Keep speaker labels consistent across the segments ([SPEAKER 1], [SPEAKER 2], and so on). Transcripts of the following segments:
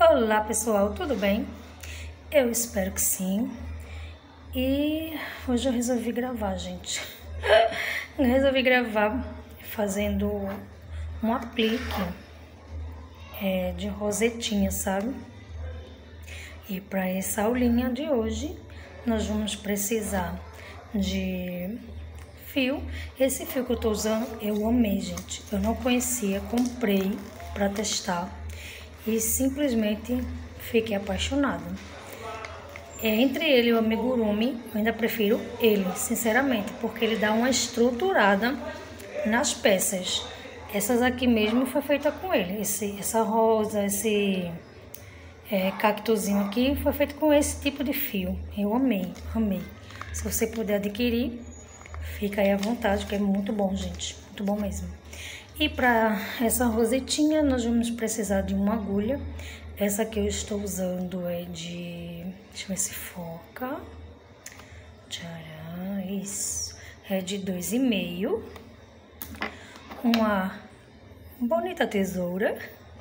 [SPEAKER 1] Olá pessoal, tudo bem? Eu espero que sim. E hoje eu resolvi gravar, gente. Eu resolvi gravar fazendo um aplique de rosetinha, sabe? E para essa aulinha de hoje, nós vamos precisar de fio. Esse fio que eu tô usando, eu amei, gente. Eu não conhecia, comprei para testar e simplesmente fiquei apaixonada. Entre ele e o amigurumi, eu ainda prefiro ele, sinceramente, porque ele dá uma estruturada nas peças. Essas aqui mesmo foi feita com ele. Essa rosa, esse cactuzinho aqui foi feito com esse tipo de fio. Eu amei, amei. Se você puder adquirir, fica aí à vontade, que é muito bom, gente. Muito bom mesmo. E para essa rosetinha, nós vamos precisar de uma agulha. Essa que eu estou usando é de... Deixa eu ver se foca. Tcharam, isso. É de 2,5. Uma bonita tesoura.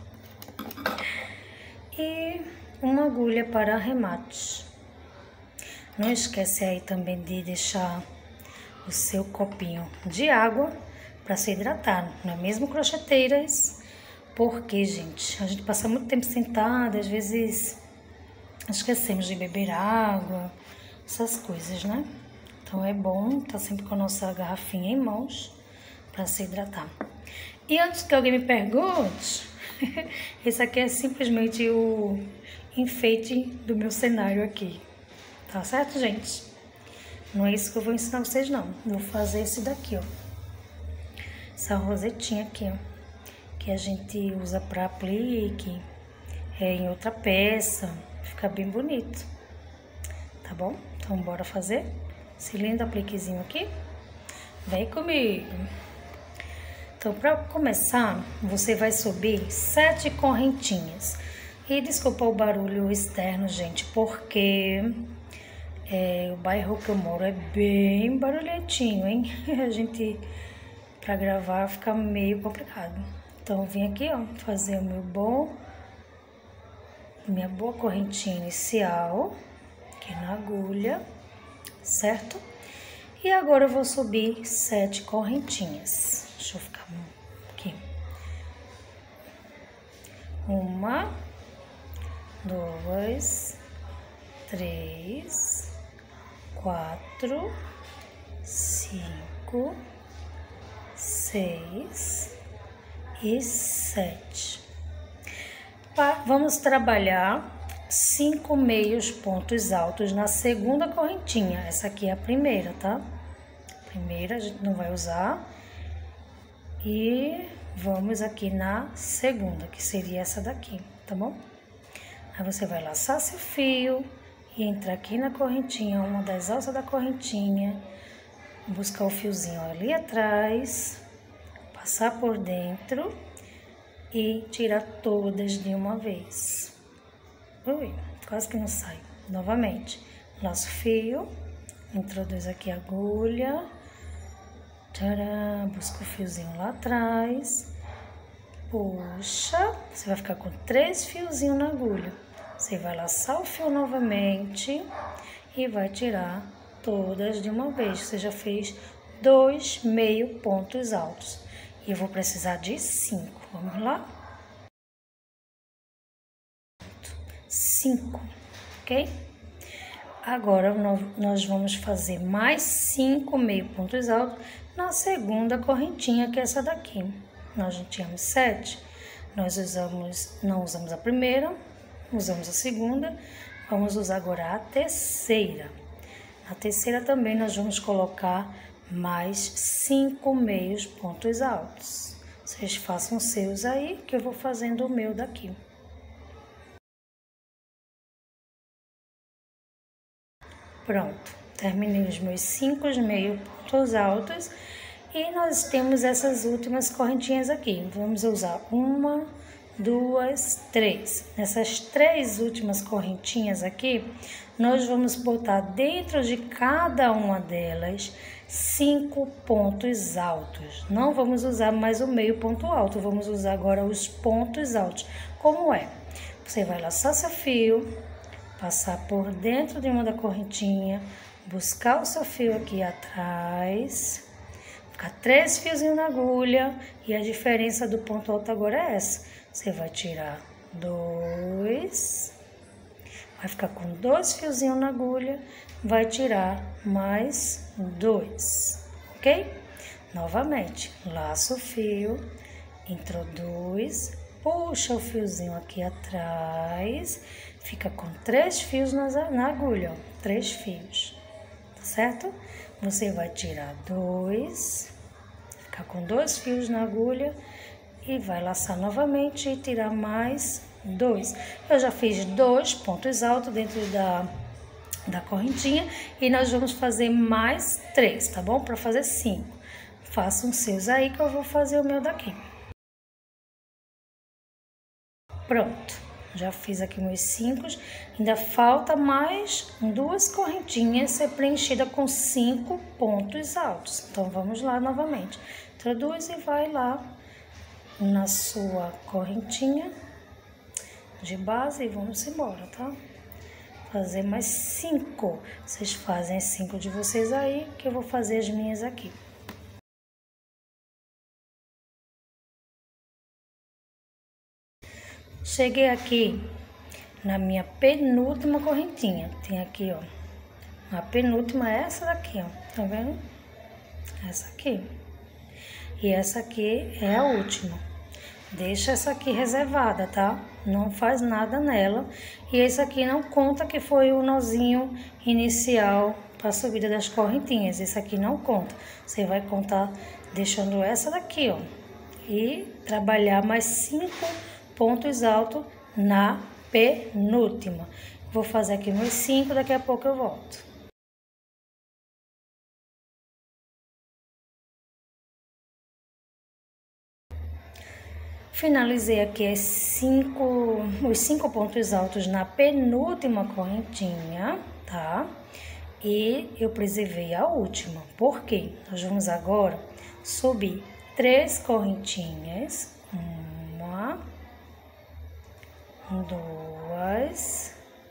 [SPEAKER 1] E uma agulha para arremate. Não esquece aí também de deixar o seu copinho de água para se hidratar, não é mesmo, crocheteiras? Porque, gente, a gente passa muito tempo sentada, às vezes esquecemos de beber água, essas coisas, né? Então é bom estar sempre com a nossa garrafinha em mãos para se hidratar. E antes que alguém me pergunte, esse aqui é simplesmente o enfeite do meu cenário aqui, tá certo, gente? Não é isso que eu vou ensinar vocês, não. Vou fazer esse daqui, ó. Essa rosetinha aqui, ó. Que a gente usa para aplique em outra peça. Fica bem bonito. Tá bom? Então, bora fazer esse lindo apliquezinho aqui. Vem comigo. Então, para começar, você vai subir 7 correntinhas. E desculpa o barulho externo, gente, porque... o bairro que eu moro é bem barulhentinho, hein? A gente, pra gravar, fica meio complicado. Então, eu vim aqui, ó, fazer minha boa correntinha inicial, aqui na agulha, certo? E agora eu vou subir 7 correntinhas. Deixa eu ficar aqui. 1, 2, 3, 4, 5, 6 e 7. Vamos trabalhar 5 meios pontos altos na segunda correntinha. Essa aqui é a primeira, tá? A primeira a gente não vai usar. E vamos aqui na segunda, que seria essa daqui, tá bom? Aí você vai laçar seu fio e entrar aqui na correntinha, uma das alças da correntinha, buscar o fiozinho ali atrás, passar por dentro e tirar todas de uma vez. Ui, quase que não sai. Novamente, laço o fio, introduz aqui a agulha, tcharam, busca o fiozinho lá atrás, puxa, você vai ficar com 3 fiozinhos na agulha. Você vai laçar o fio novamente e vai tirar todas de uma vez. Você já fez 2 meio pontos altos. E eu vou precisar de 5. Vamos lá? 5, ok? Agora, nós vamos fazer mais 5 meio pontos altos na segunda correntinha, que é essa daqui. Nós já tínhamos 7. Nós não usamos a primeira, usamos a segunda. Vamos usar agora a terceira. Na terceira também nós vamos colocar mais 5 meios pontos altos. Vocês façam os seus aí, que eu vou fazendo o meu daqui. Pronto, terminei os meus 5 meios pontos altos e nós temos essas últimas correntinhas aqui. Vamos usar 1, 2, 3. Nessas 3 últimas correntinhas aqui, nós vamos botar dentro de cada uma delas 5 pontos altos. Não vamos usar mais o meio ponto alto, vamos usar agora os pontos altos. Como é? Você vai laçar seu fio, passar por dentro de uma da correntinha, buscar o seu fio aqui atrás, ficar 3 fiozinhos na agulha, e a diferença do ponto alto agora é essa. Você vai tirar 2, vai ficar com 2 fiozinhos na agulha, vai tirar mais 2, ok? Novamente, laça o fio, introduz, puxa o fiozinho aqui atrás, fica com 3 fios na agulha, ó, 3 fios, tá certo? Você vai tirar 2, ficar com 2 fios na agulha e vai laçar novamente e tirar mais 2. Eu já fiz 2 pontos altos dentro da correntinha e nós vamos fazer mais 3, tá bom? Para fazer 5. Façam os seus aí que eu vou fazer o meu daqui. Pronto, já fiz aqui meus 5, ainda falta mais 2 correntinhas ser preenchida com 5 pontos altos. Então, vamos lá novamente. Introduz e vai lá na sua correntinha de base e vamos embora, tá? Fazer mais 5. Vocês fazem as 5 de vocês aí, que eu vou fazer as minhas aqui. Cheguei aqui na minha penúltima correntinha. Tem aqui, ó. A penúltima é essa daqui, ó. Tá vendo? Essa aqui. E essa aqui é a última. Deixa essa aqui reservada, tá? Não faz nada nela. E esse aqui não conta que foi o nozinho inicial para a subida das correntinhas. Esse aqui não conta. Você vai contar deixando essa daqui, ó. E trabalhar mais 5 pontos altos na penúltima. Vou fazer aqui meus 5, daqui a pouco eu volto. Finalizei aqui os 5 pontos altos na penúltima correntinha, tá? E eu preservei a última. Por quê? Nós vamos agora subir 3 correntinhas. 2,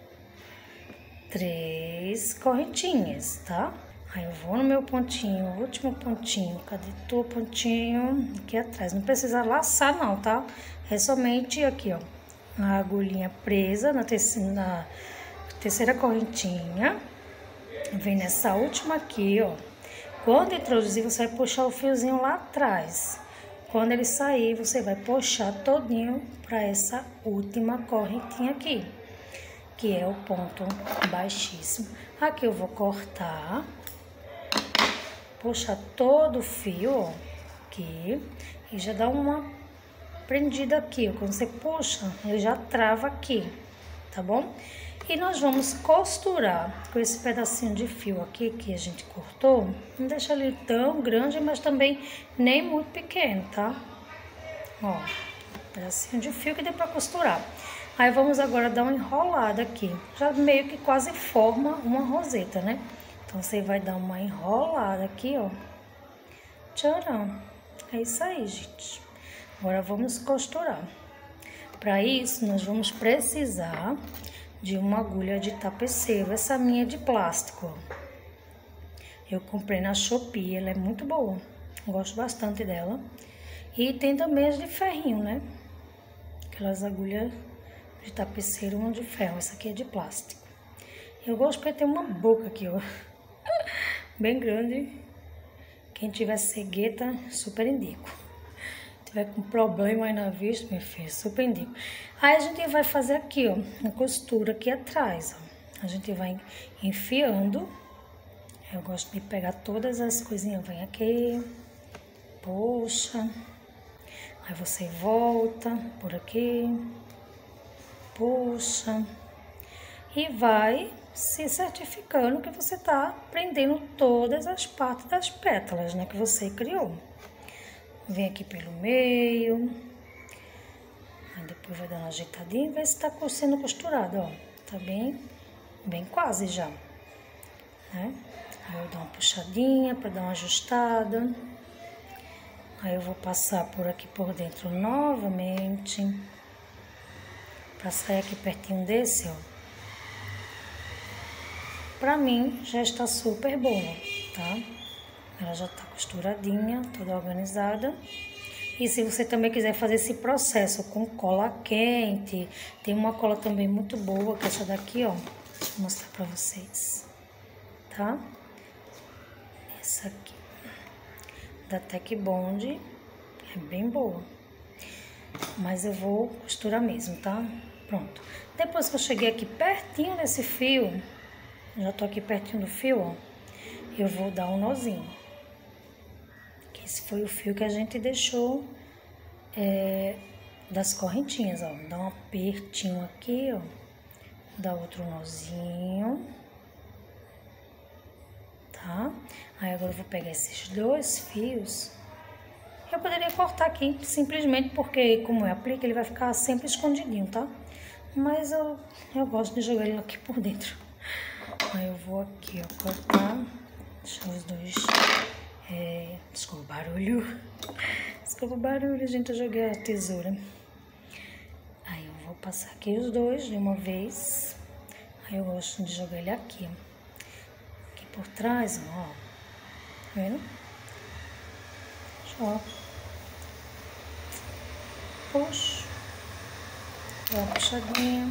[SPEAKER 1] 3 correntinhas, tá? Aí eu vou no meu pontinho, último pontinho, cadê tu pontinho? Aqui atrás, não precisa laçar não, tá? É somente aqui, ó, a agulhinha presa na terceira correntinha, vem nessa última aqui, ó. Quando introduzir, você vai puxar o fiozinho lá atrás. Quando ele sair, você vai puxar todinho para essa última correntinha aqui, que é o ponto baixíssimo. Aqui eu vou cortar, puxar todo o fio, ó, aqui, e já dá uma prendida aqui, ó. Quando você puxa, ele já trava aqui, tá bom? E nós vamos costurar com esse pedacinho de fio aqui que a gente cortou. Não deixa ele tão grande, mas também nem muito pequeno, tá? Ó, pedacinho de fio que deu pra costurar. Aí vamos agora dar uma enrolada aqui. Já meio que quase forma uma roseta, né? Então você vai dar uma enrolada aqui, ó. Tcharam! É isso aí, gente. Agora vamos costurar. Para isso, nós vamos precisar de uma agulha de tapeceiro. Essa minha é de plástico, ó. Eu comprei na Shopee, ela é muito boa. Gosto bastante dela. E tem também as de ferrinho, né? Aquelas agulhas de tapeceiro, uma de ferro. Essa aqui é de plástico. Eu gosto porque tem uma boca aqui, ó. Bem grande. Quem tiver cegueta, super indico. Tiver com problema aí na vista, meu filho, super indico. Aí a gente vai fazer aqui, ó, uma costura aqui atrás, ó. A gente vai enfiando. Eu gosto de pegar todas as coisinhas, vem aqui, puxa. Aí você volta por aqui, puxa. E vai se certificando que você tá prendendo todas as partes das pétalas, né, que você criou. Vem aqui pelo meio. Aí depois vai dar uma ajeitadinha e ver se tá sendo costurado, ó. Tá bem quase já, né? Aí eu dou uma puxadinha para dar uma ajustada. Aí eu vou passar por aqui por dentro novamente. Pra sair aqui pertinho desse, ó. Pra mim, já está super boa, tá? Ela já tá costuradinha, toda organizada. E se você também quiser fazer esse processo com cola quente, tem uma cola também muito boa, que é essa daqui, ó. Deixa eu mostrar pra vocês, tá? Essa aqui, da Tec Bond, é bem boa. Mas eu vou costurar mesmo, tá? Pronto. Depois que eu cheguei aqui pertinho desse fio, já tô aqui pertinho do fio, ó, eu vou dar um nozinho. Esse foi o fio que a gente deixou das correntinhas, ó. Dá um apertinho aqui, ó. Dá outro nozinho. Tá? Aí agora eu vou pegar esses dois fios. Eu poderia cortar aqui, simplesmente porque, como é aplique, ele vai ficar sempre escondidinho, tá? Mas eu gosto de jogar ele aqui por dentro. Aí eu vou aqui, ó, cortar. Deixar os dois... desculpa o barulho. Desculpa o barulho, gente, eu joguei a tesoura. Aí eu vou passar aqui os dois de uma vez. Aí eu gosto de jogar ele aqui, ó. Aqui por trás, ó. Tá vendo? Ó. Puxo. Dá uma puxadinha.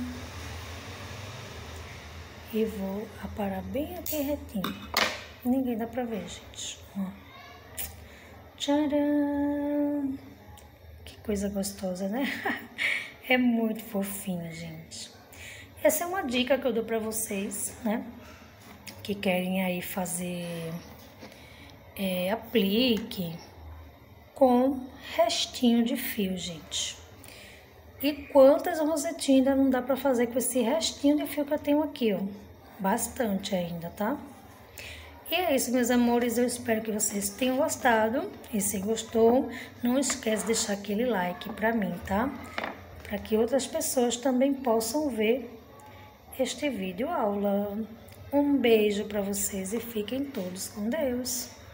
[SPEAKER 1] E vou aparar bem aqui retinho. Ninguém dá pra ver, gente. Ó. Tcharam! Que coisa gostosa, né? É muito fofinho, gente. Essa é uma dica que eu dou pra vocês, né? Que querem aí fazer aplique com restinho de fio, gente. E quantas rosetinhas ainda não dá pra fazer com esse restinho de fio que eu tenho aqui, ó. Bastante ainda, tá? E é isso, meus amores, eu espero que vocês tenham gostado. E se gostou, não esquece de deixar aquele like pra mim, tá? Para que outras pessoas também possam ver este vídeo aula. Um beijo pra vocês e fiquem todos com Deus.